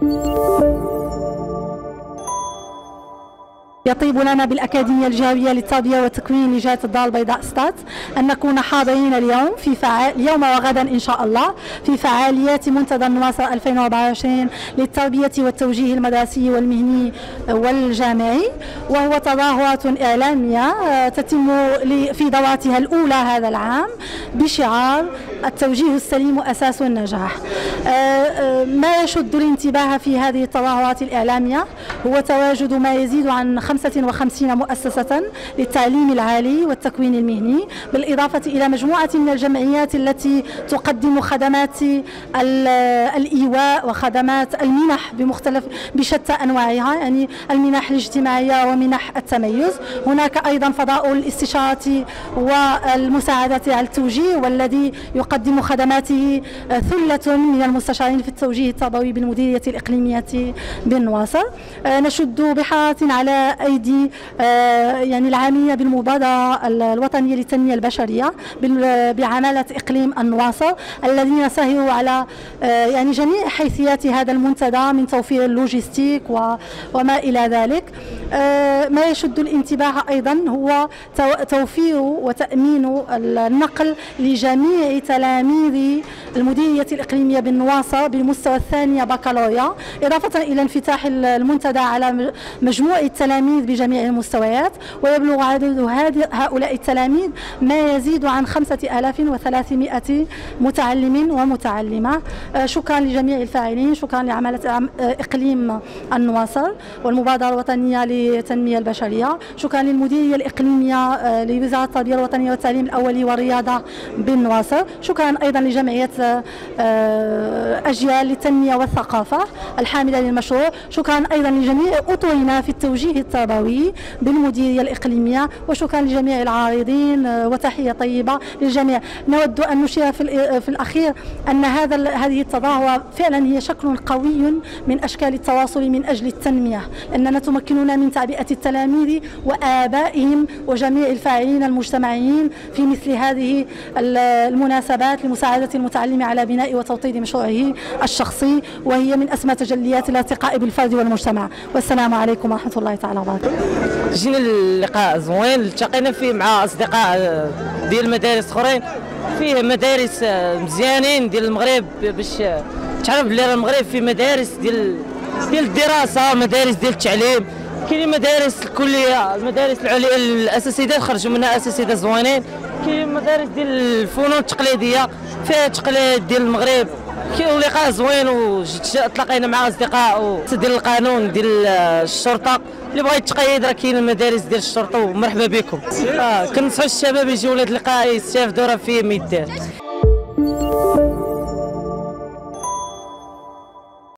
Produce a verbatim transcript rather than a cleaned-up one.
يطيب لنا بالأكاديمية الجهوية للتربية والتكوين لجهة الدار البيضاء ستات أن نكون حاضرين اليوم في فعال اليوم وغدا إن شاء الله في فعاليات منتدى النواصر ألفين وأربعة وعشرين للتربية والتوجيه المدرسي والمهني والجامعي، وهو تظاهرات إعلامية تتم في دورتها الأولى هذا العام بشعار التوجيه السليم أساس النجاح. ما يشد الانتباه في هذه التظاهرات الإعلامية هو تواجد ما يزيد عن خمسة وخمسين مؤسسة للتعليم العالي والتكوين المهني، بالإضافة إلى مجموعة من الجمعيات التي تقدم خدمات الإيواء وخدمات المنح بمختلف بشتى أنواعها، يعني المنح الاجتماعية ومنح التميز. هناك أيضا فضاء الاستشارة والمساعدة على التوجيه، والذي يقدم خدماته ثلة من المستشارين في التوجيه التربوي بالمديرية الإقليمية بالنواصر. نشد بحارة على أيدي يعني العاملين بالمبادرة الوطنية للتنمية البشرية بعمالة إقليم النواصر، الذين سهروا على يعني جميع حيثيات هذا المنتدى من توفير اللوجستيك وما إلى ذلك. ما يشد الانتباه أيضا هو توفير وتأمين النقل لجميع تلاميذ المديرية الإقليمية بالنواصر بالمستوى الثاني بكالوريا، إضافة إلى انفتاح المنتدى على مجموع التلاميذ بجميع المستويات، ويبلغ عدد هؤلاء التلاميذ ما يزيد عن خمسة آلاف وثلاثمائة متعلم ومتعلمة. شكرا لجميع الفاعلين، شكرا لعمالة إقليم النواصر والمبادرة الوطنية للتنمية البشرية، شكرا للمديرية الإقليمية لوزارة التربية الوطنية والتعليم الأولي والرياضة بالنواصر، شكرا أيضا لجمعية أجيال للتنمية والثقافة الحاملة للمشروع، شكرا أيضا لجميع أطرنا في التوجيه التربوي بالمديرية الإقليمية، وشكرا لجميع العارضين وتحية طيبة للجميع. نود أن نشير في, في الأخير أن هذا هذه التظاهرة فعلا هي شكل قوي من أشكال التواصل من أجل التنمية، لأننا تمكننا من تعبئة التلاميذ وآبائهم وجميع الفاعلين المجتمعيين في مثل هذه المناسبات لمساعدة المتعلم على بناء وتوطيد مشروعه الشخصي، وهي من أسمى تجليات الارتقاء بالفرد والمجتمع. والسلام عليكم ورحمة الله تعالى وبركاته. جينا اللقاء زوين التقينا فيه مع أصدقاء ديال المدارس أخرين، فيه مدارس مزيانين ديال المغرب باش تعرف بلي المغرب فيه مدارس ديال ديال الدراسة، مدارس ديال التعليم، كاين مدارس الكلية، المدارس العليا الأساسيات خرجوا منها أساسيات زوينين، كاين مدارس ديال الفنون التقليدية فيها تقليد ديال المغرب. كاين لقاء زوين وتلاقينا مع اصدقاء ديال القانون ديال الشرطه اللي بغى يتقيد، راه كاين المدارس ديال الشرطه ومرحبا بكم. آه كنصحوا الشباب يجيو لهذا اللقاء يستافدوا، راه فيه ميدان.